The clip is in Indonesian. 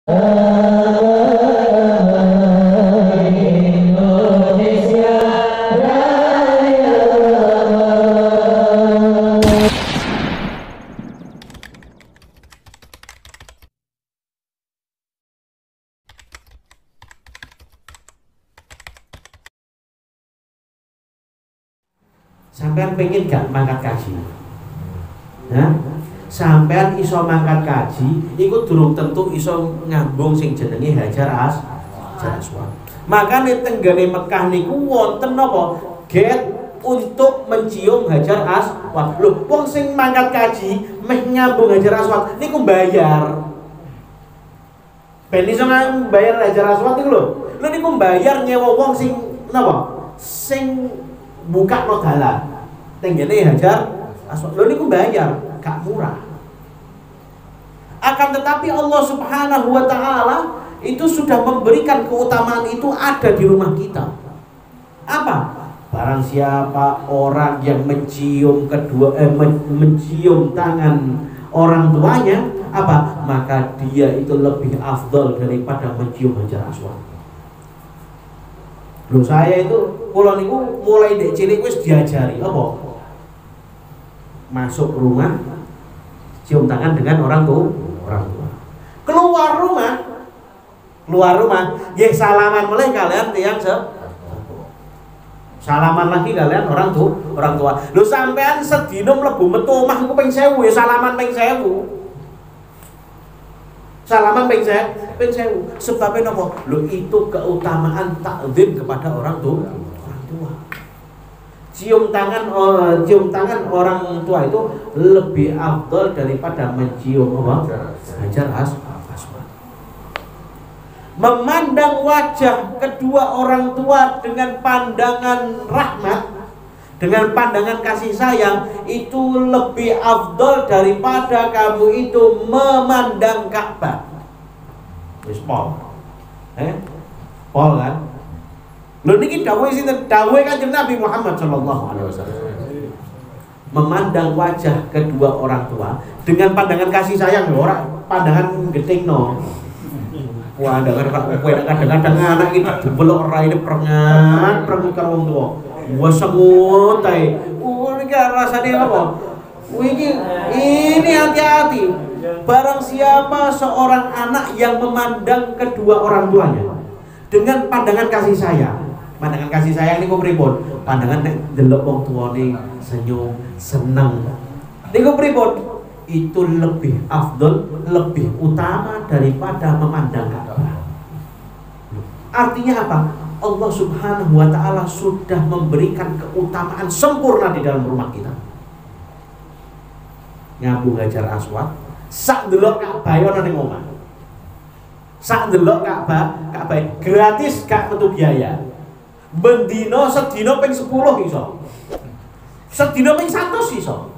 Sampean pengen gak mangkat kaji? Nah, sampean iso mangkat kaji, iku durung tentu iso ngambung sing jenenge Hajar Aswad. Makane tenggene Mekah niku wonten napa? Gate untuk mencium Hajar Aswad. Lho, wong sing mangkat kaji meh nyambung Hajar Aswad niku bayar. Ben iso bayar Hajar Aswad niku lho. Lho niku bayar nyewa wong sing napa? Sing buka no dalan. Tenggene Hajar Aswad. Lho niku bayar, gak murah. Akan tetapi Allah Subhanahu wa taala itu sudah memberikan keutamaan itu ada di rumah kita. Apa? Barang siapa orang yang mencium mencium tangan orang tuanya, apa? Maka dia itu lebih afdal daripada mencium Hajar Aswad. Loh, saya itu kula niku mulai dek cilik wis diajari apa? Masuk rumah cium tangan dengan orang tua. Keluar rumah nggih salaman mulai kalian tiyang salaman lagi kalian orang tua. Lho sampean sedina mlebu metu omah ku ping 1000 ya salaman ping 1000. Salaman ping 1000. Sebabnya napa? Lho itu keutamaan takzim kepada orang tua. Cium tangan orang tua itu lebih afdal daripada mencium Hajar Aswad. Memandang wajah kedua orang tua dengan pandangan rahmat, dengan pandangan kasih sayang, itu lebih afdal daripada kamu itu memandang Ka'bah. Wis pol. Pol kan? Lho niki dawuhe sinten? Dawuhe Kanjeng Nabi Muhammad sallallahu alaihi wasallam. Memandang wajah kedua orang tua dengan pandangan kasih sayang, ora pandangan getingno. Wah, kadang-kadang anak iki dibelok raine prengat karo wong tuwa. Wah semut ae. Niki rasane apa? Ini hati-hati. Barang siapa seorang anak yang memandang kedua orang tuanya dengan pandangan kasih sayang. Pandangan kasih sayang niku pripun? Pandangan nek delok wong tuwane senyum, seneng. Niku pripun? Itu lebih afdal, lebih utama daripada memandang Ka'bah. Artinya apa? Allah Subhanahu wa taala sudah memberikan keutamaan sempurna di dalam rumah kita. Nyambung Hajar Aswad, sak delok Ka'bah ana ning omah. Sak delok Ka'bah gratis, gak metu biaya. Bendino sedina ping 10 iso. Sedina ping 100 iso.